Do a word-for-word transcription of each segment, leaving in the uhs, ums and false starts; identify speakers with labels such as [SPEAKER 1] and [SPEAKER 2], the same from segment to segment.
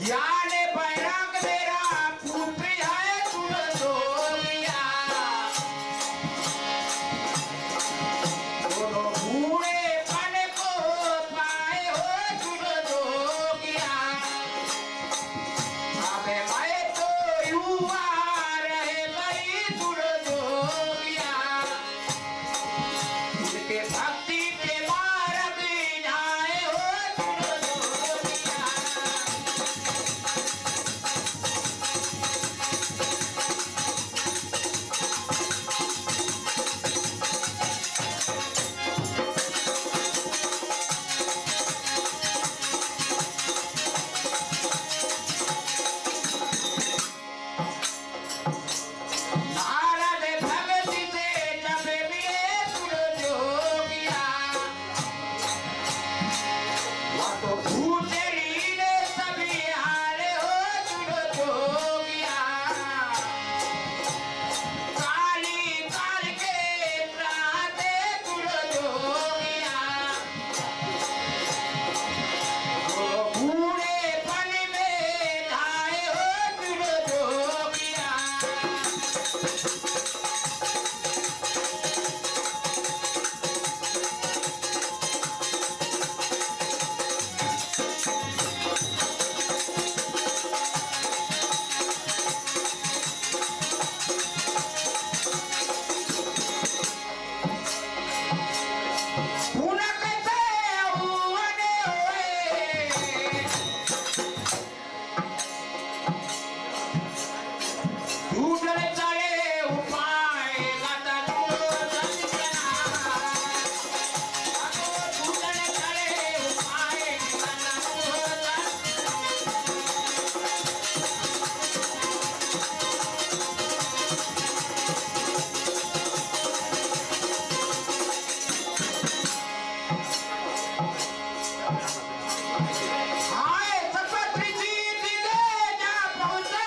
[SPEAKER 1] याने बैराग मेरा फूफी है तुम जोगिया दोनों बूढ़े पन को पाए हो तुम जोगिया हमें मैं तो युवा रहे गई तुम जोगिया उनके भक्ति के मार्ग जाए हो तुम जोगिया नारद भक्ति से जब मिले तुम जोगिया वह तो भूतरी ने सभी हारे हो तुम जोगिया काली काल के त्राते तुम जोगिया बूढ़े पन में ढाए हो तुम जोगिया पुनकते हुवने होए ढूंढने चले उपाय गदा दंजना अगो ढूंढने चले उपाय गदा दंजना हाय सपत्री जी दिले जा पहुंचे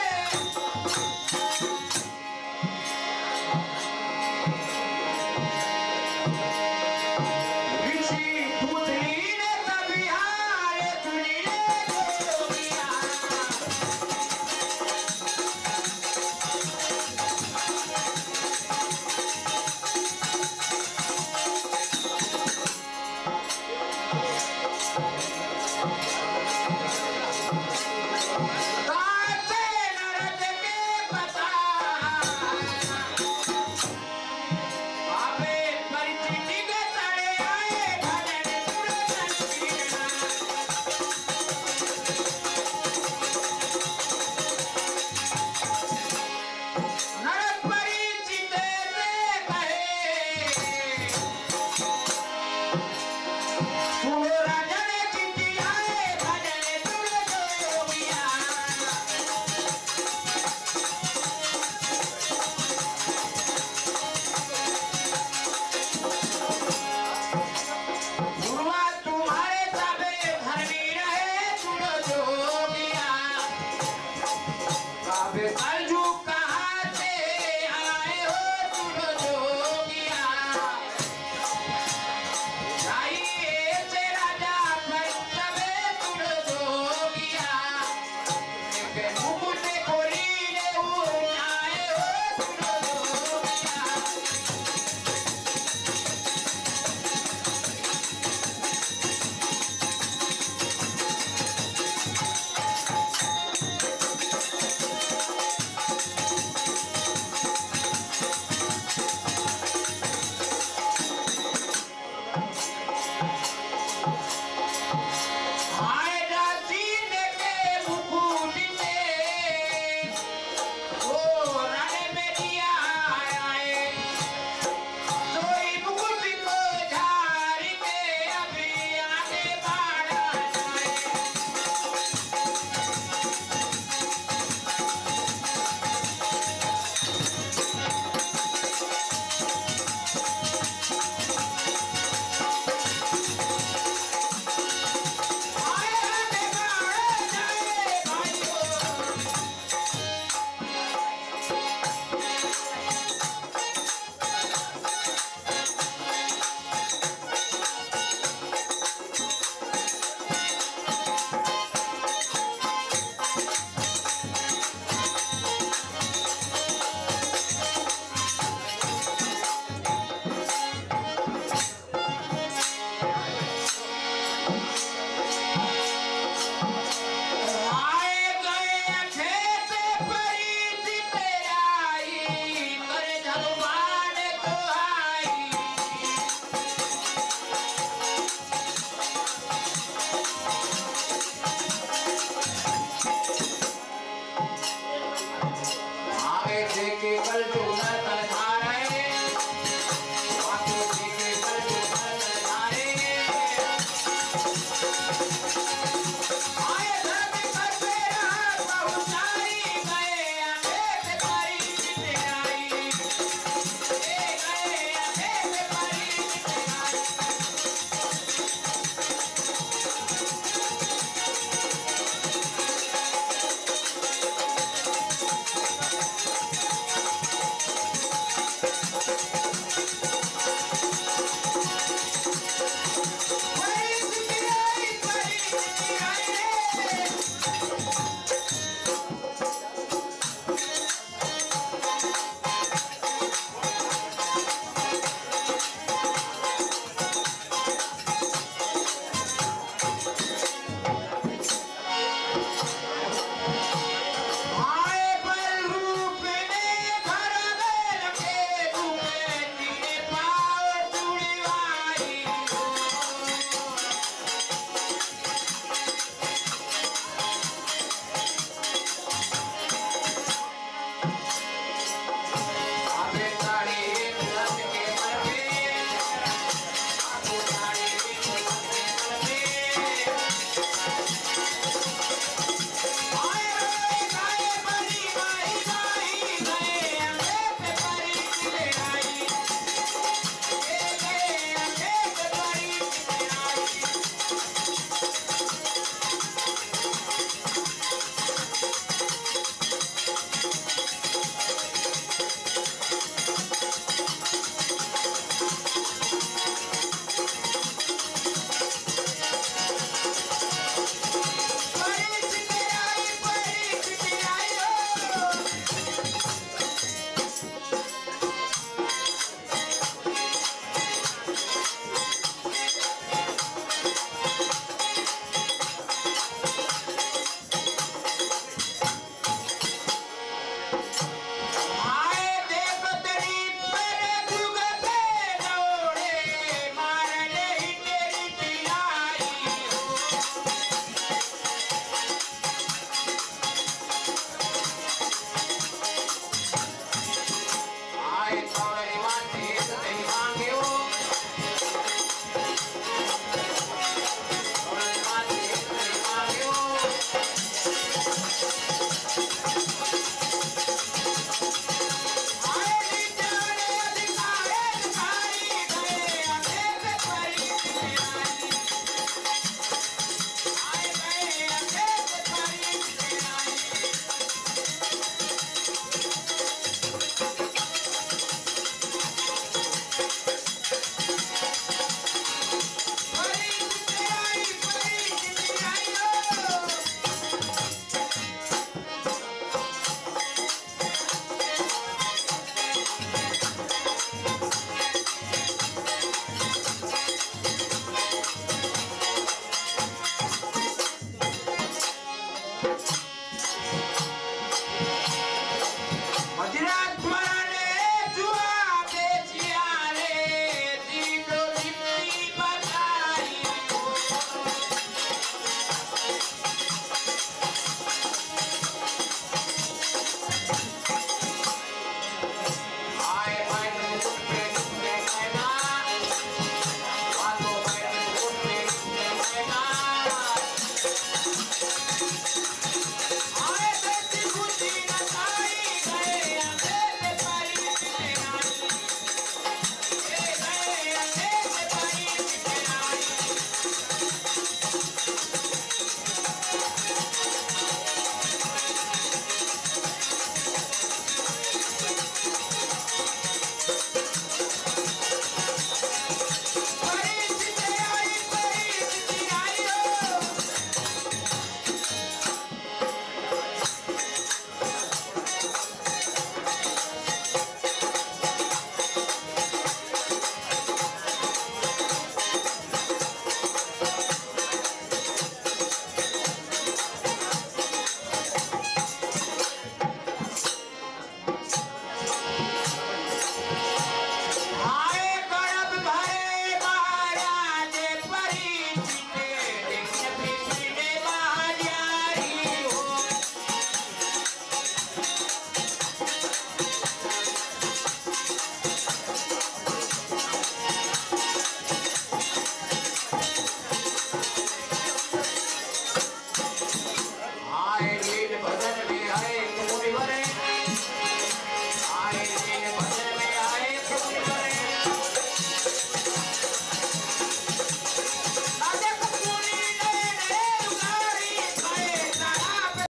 [SPEAKER 1] ऋषि पुत्री ने सभी हारे सुनिए जोगिया कासे नरक के पता आवे परिचिति के तड़े आए भजन तुर संकीर्णा नरक परिचित से कहे सुनो राजन चिट्ठी आए भजन तुर जोगिया गुरुआ तुम्हारे सबे धर्मी रहे तुम जोगिया काबे अर्जु कहाँ से आए हो तुम जोगिया जाइए से राजा पंचमे तुम जोगिया के मुकुट खोली ले आए हो तुम जोगिया Thank you.